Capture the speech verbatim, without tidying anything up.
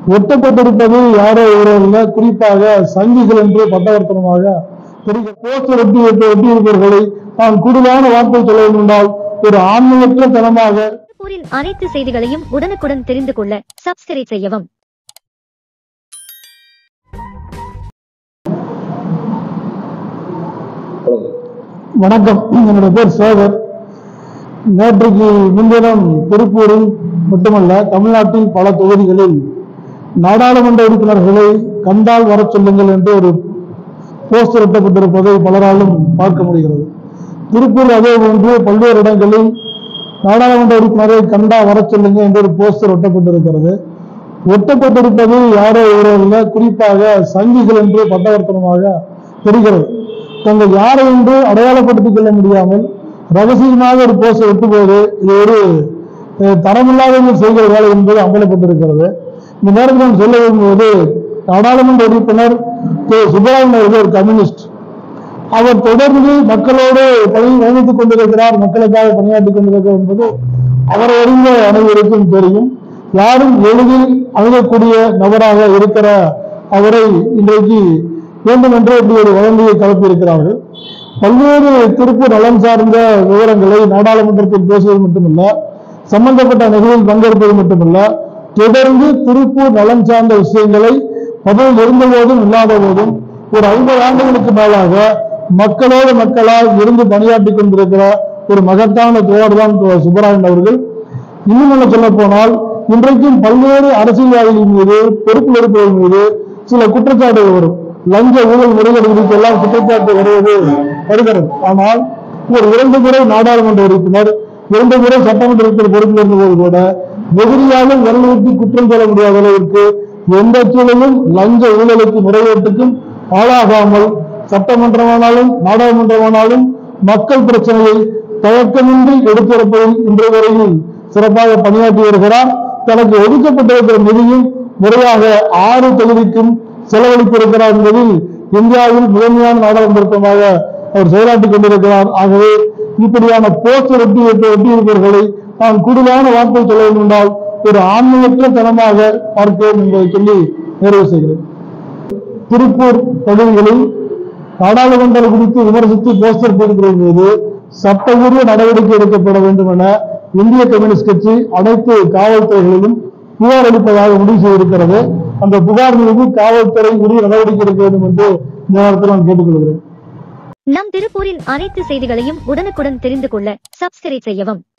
ஒட்டப்பட்டிருப்பது யாரோ இவரல்ல, குறிப்பாக சங்கிகள் என்று பட்டவர்த்தனமாக போஸ்டர் ஒட்டி ஒட்டியிருப்பவர்களை நான் கூடுதலான வார்த்தை சொல்ல வேண்டால் ஒரு ஆன்மீகற்ற தனமாக. அனைத்து செய்திகளையும் உடனுக்குடன் தெரிந்து கொள்ள சப்ஸ்கிரைப் செய்யவும். வணக்கம், என்னுடைய பேர் சேகர். நேற்றைக்கு முன்தினம் திருப்பூரில் மட்டுமல்ல, தமிழ்நாட்டில் பல தொகுதிகளில் நாடாளுமன்ற உறுப்பினர்களை கண்டால் வர சொல்லுங்கள் என்று ஒரு போஸ்டர் ஒட்டப்பட்டிருப்பதை பலராலும் பார்க்க முடிகிறது. திருப்பூர் அதே போன்று பல்வேறு இடங்களில் நாடாளுமன்ற உறுப்பினரை கண்டா வர சொல்லுங்க என்று ஒரு போஸ்டர் ஒட்டப்பட்டிருக்கிறது. ஒட்டப்பட்டிருப்பது யாரோ இவரல்ல, குறிப்பாக சங்கிகள் என்று பட்டவர்த்தனமாக தெரிகிறது. தங்கள் யாரை என்று அடையாளப்படுத்திக் கொள்ள முடியாமல் ரகசியமாக ஒரு போஸ்டர் ஒட்டும்போது இது ஒரு தரமில்லாத செய்கிற வேலை என்பது அம்பலப்பட்டிருக்கிறது. இந்த நேரத்தில் நான் சொல்ல விரும்புவது, நாடாளுமன்ற உறுப்பினர் சுப்பராயன் அவர்கள் ஒரு கம்யூனிஸ்ட். அவர் தொடர்ந்து மக்களோடு பணி பயணித்துக் கொண்டிருக்கிறார், மக்களுக்காக பணியாற்றிக் கொண்டிருக்கிறார் என்பது அவரை அறிந்த அனைவருக்கும் தெரியும். யாரும் எளிதில் அணுகக்கூடிய நபராக இருக்கிற அவரை இன்றைக்கு வேண்டும் என்று இப்படி ஒரு வதந்தியை கலப்பி இருக்கிறார்கள். பல்வேறு திருப்பூர் நலன் சார்ந்த விவரங்களை நாடாளுமன்றத்தில் பேசுவது மட்டுமல்ல, சம்பந்தப்பட்ட நிகழ்வில் பங்கேற்பது மட்டுமல்ல, தொடர்ந்து திருப்பூர் நலன் சார்ந்த விஷயங்களை பதவியில் இருந்த போதும் இல்லாத போதும் ஒரு ஐம்பது ஆண்டுகளுக்கு மேலாக மக்களோடு மக்களால் இருந்து பணியாற்றிக் கொண்டிருக்கிற ஒரு மகத்தான தோழர் தான் சுப்பராயன் அவர்கள். இன்னும் என்ன சொல்ல போனால், இன்றைக்கும் பல்வேறு அரசியல்வாதிகள் மீது, பொறுப்பில் இருப்பவர்கள் மீது சில குற்றச்சாட்டுகள் வரும். லஞ்ச ஊழல் முறைகள் குறித்து எல்லாம் குற்றச்சாட்டு வருவது வருகிறது. ஆனால் ஒரு இரண்டு முறை நாடாளுமன்ற உறுப்பினர், இரண்டு முறை சட்டமன்ற உறுப்பினர் பொறுப்பில் இருந்தபோது கூட எதிரியாக வரலாற்று குற்றம் சொல்ல முடியாத அளவிற்கு எந்த சூழலும் லஞ்ச ஊழலுக்கு முறையீட்டுக்கும் ஆளாகாமல் சட்டமன்றமானாலும் நாடாளுமன்றமானாலும் மக்கள் பிரச்சனையை தயக்கமின்றி எடுத்துரைப்பதில் இன்றைய வரையில் சிறப்பாக பணியாற்றி வருகிறார். தனக்கு ஒதுக்கப்பட்டிருக்கிற நிதியும் முறையாக ஆறு தொகுதிக்கும் செலவழித்திருக்கிறார் என்பதில் இந்தியாவில் முதன்மையான நாடாளுமன்றமாக அவர் செயலாற்றிக் கொண்டிருக்கிறார். ஆகவே இப்படியான போஸ்டர் ஒட்டி ஒட்டியிருப்பவர்களை நான் கூடுதலான வார்த்தை சொல்ல வேண்டால் ஒரு ஆன்மீகற்ற தனமாக பார்க்கிறோம் என்பதை சொல்லி நிறைவு செய்கிறேன். திருப்பூர் பகுதிகளில் நாடாளுமன்றம் குறித்து விமர்சித்து போஸ்டர் போடுகிறது மீது சட்டபூர்வ நடவடிக்கை எடுக்கப்பட வேண்டும் என இந்திய கம்யூனிஸ்ட் கட்சி அனைத்து காவல்துறைகளிலும் புகார் அளிப்பதாக முடிவு செய்திருக்கிறது. அந்த புகார் மீது காவல்துறை உரிய நடவடிக்கை எடுக்க வேண்டும் என்று இந்த நேரத்தில் நான் கேட்டுக்கொள்கிறேன். நம் திருப்பூரின் அனைத்து செய்திகளையும் உடனுக்குடன் தெரிந்து கொள்ள சப்ஸ்கிரைப் செய்யவும்.